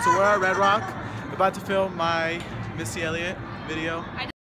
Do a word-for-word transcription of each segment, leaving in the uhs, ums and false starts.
So we're at Red Rock, about to film my Missy Elliott video.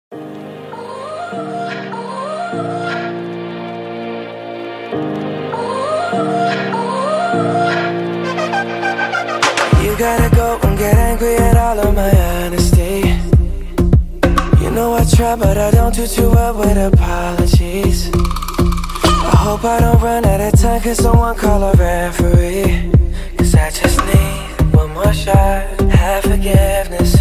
You gotta go and get angry at all of my honesty. You know I try, but I don't do too well with apologies. I hope I don't run out of time, cause someone call a referee. Cause I just need one more shot, have forgiveness.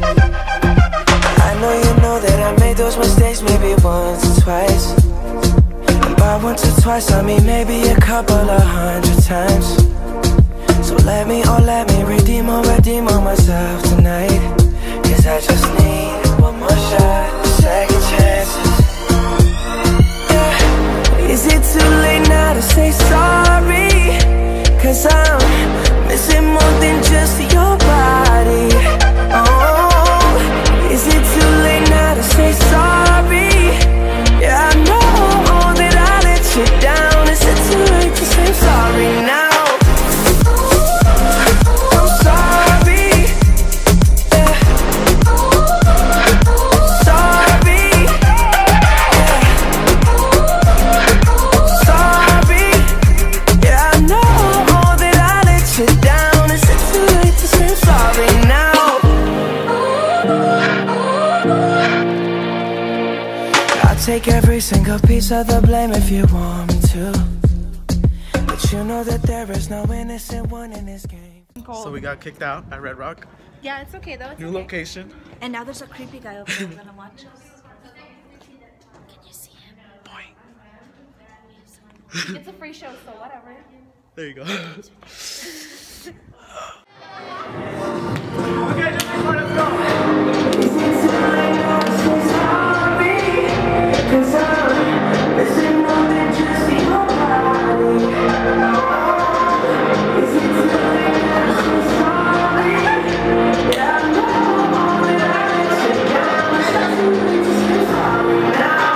I know you know that I made those mistakes maybe once or twice. And by once or twice I mean maybe a couple of hundred times. So let me, oh let me redeem or redeem on myself tonight. Cause I just need one more shot, second chances. Yeah. Is it too late now to say sorry? Cause I'm missing more than just your body. Oh, is it too late now to say sorry? Yeah, I know that I let you down. Is it too late to say sorry now? Take every single piece of the blame if you want me to. But you know that there is no innocent one in this game. So we got kicked out at Red Rock. Yeah, it's okay though. It's New okay. location. And now there's a creepy guy over there gonna watch us. Can you see him? Boing. It's a free show, so whatever. There you go. Okay, just before, let's go. Is it too late now to say sorry? Cause I'm missing more than just your body. Is it too late now to say sorry? Yeah, I know that I let you down. Is it too late to say sorry now?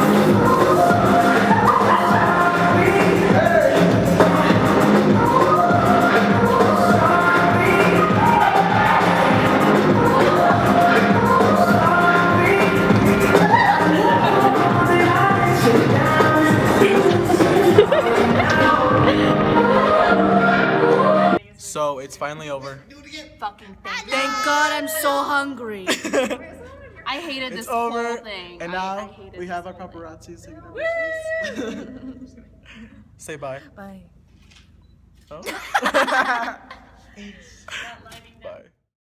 So it's finally over. Fucking thing. Thank God I'm so hungry. I hated this It's over, whole thing. and I, now I we this have our whole thing. paparazzi taking our pictures. Say bye. Bye. Oh? Bye.